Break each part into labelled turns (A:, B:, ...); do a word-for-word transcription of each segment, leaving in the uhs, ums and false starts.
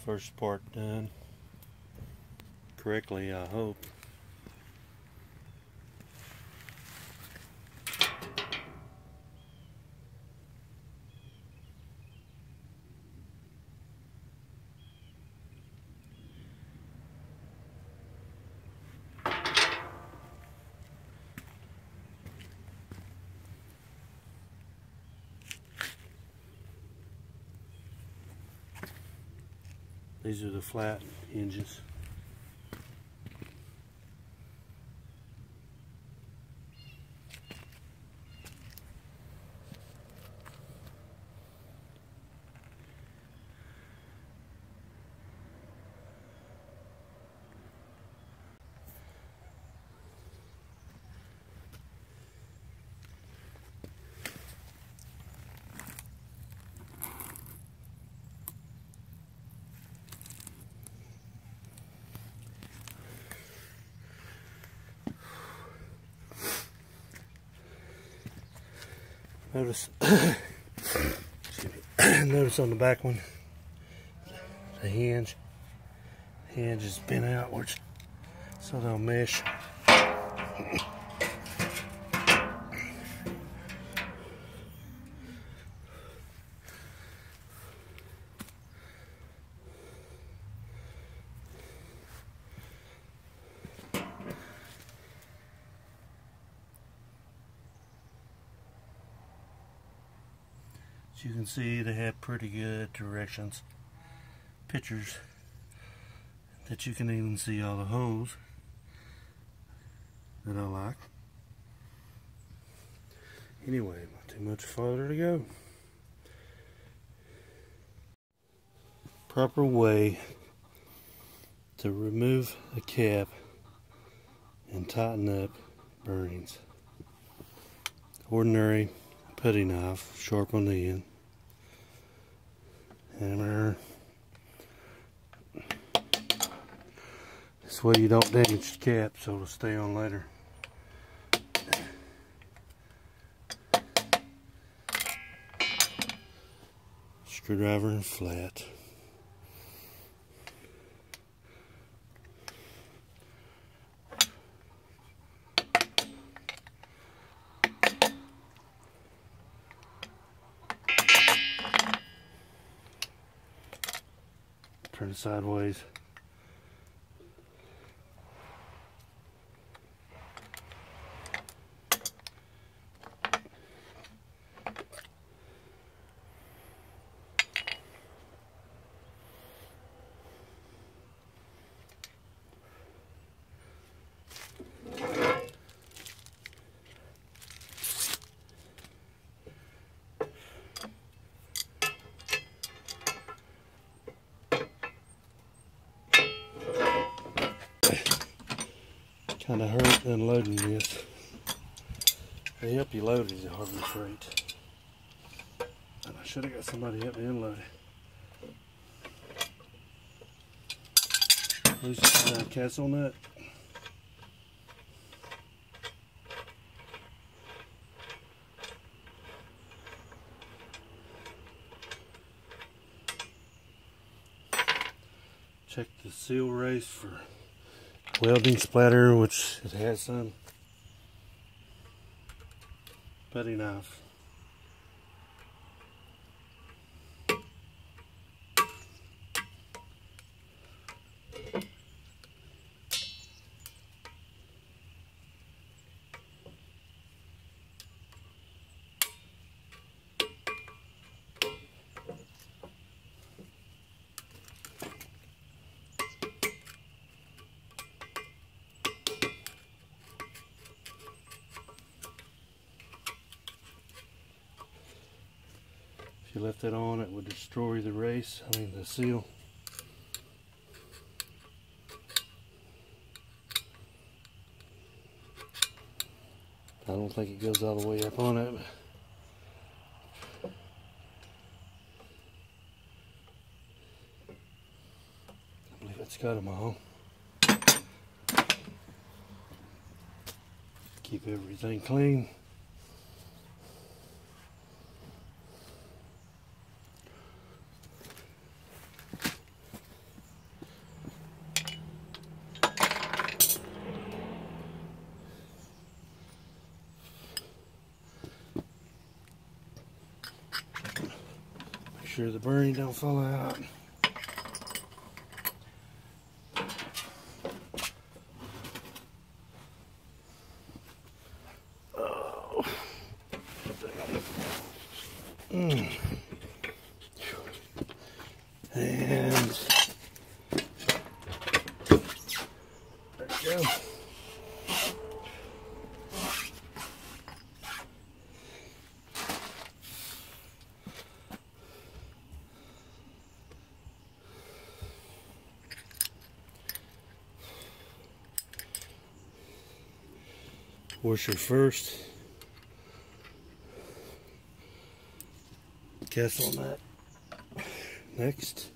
A: First part done correctly, I hope. These are the flat hinges. Notice, excuse me, notice on the back one, the hinge, the hinge is bent outwards, so they'll mesh. As you can see, they have pretty good directions, pictures that you can even see all the holes that I like. Anyway, not too much farther to go. Proper way to remove a cap and tighten up bearings. Ordinary putty knife, sharp on the end. Hammer. This way you don't damage the cap, so it'll stay on later. Screwdriver and flat. Turn it sideways. Kind of hurt unloading this. They help you load it at Harbor Freight. And I should have got somebody to help me unload it. Loosen that castle nut. Check the seal race for welding splatter, which it has some. Putty knife. If you left that on, it would destroy the race, I mean the seal. I don't think it goes all the way up on it. But I believe it's got them all. Keep everything clean. sure the bearing don't fall out. Oh. Mm. And there you go. Washer first. Castle nut next.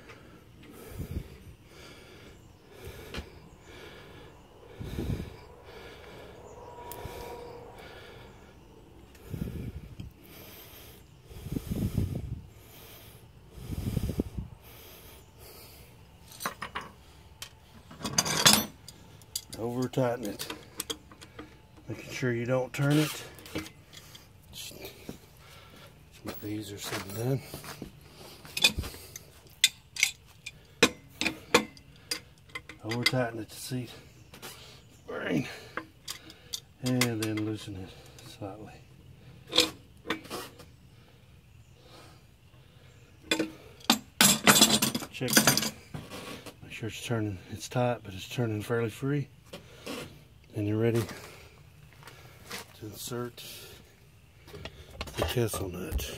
A: Over tighten it. Making sure you don't turn it. Some of these are sitting done. Over tighten it to seat bearing, and then loosen it slightly. Check. Make sure it's turning. It's tight, but it's turning fairly free. And you're ready to insert the Kessil nut.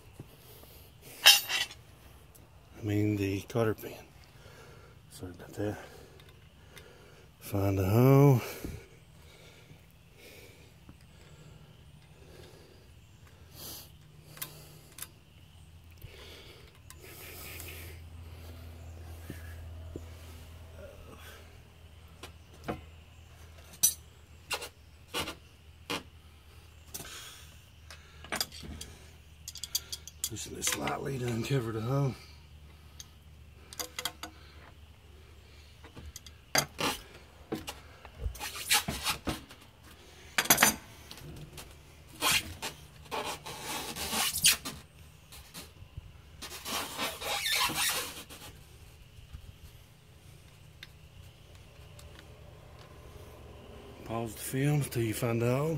A: I mean the cotter pin. Sorry about that. Find a hole. Loosen it slightly to uncover the hole. Pause the film until you find the hole.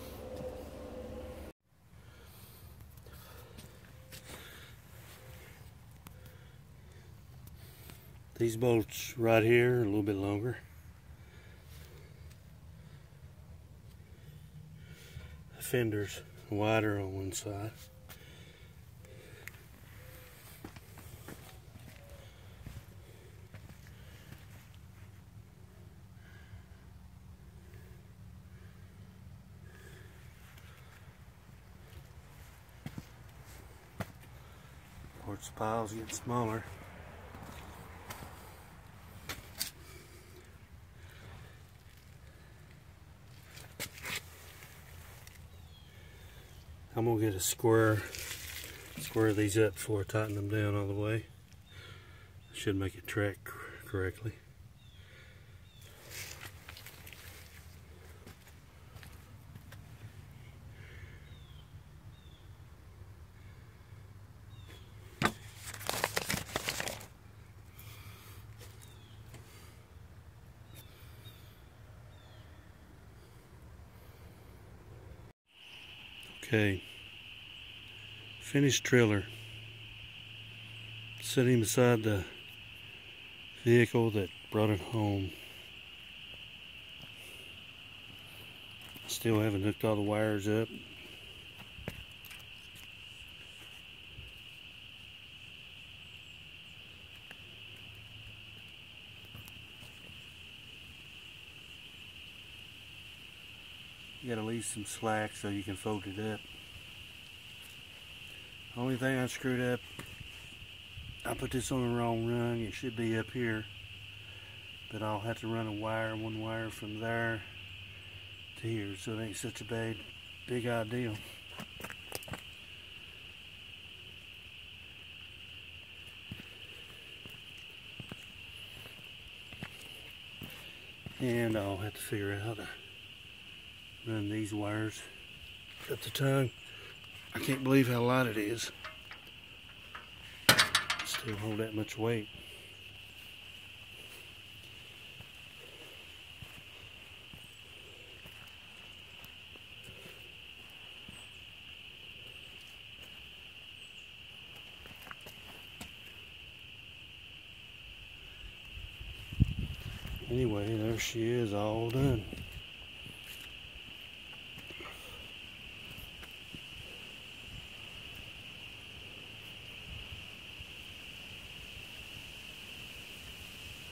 A: These bolts right here are a little bit longer. The fender's wider on one side. Quartz piles get smaller. I'm gonna get a square, square these up before I tighten them down all the way. Should make it track correctly. Okay, finished trailer, sitting beside the vehicle that brought it home. Still haven't hooked all the wires up. You gotta leave some slack so you can fold it up. Only thing I screwed up, I put this on the wrong rung. It should be up here, but I'll have to run a wire, one wire from there to here, so it ain't such a bad, big idea. And I'll have to figure out how to run these wires up the tongue. I can't believe how light it is. to hold that much weight. Anyway, there she is, all done.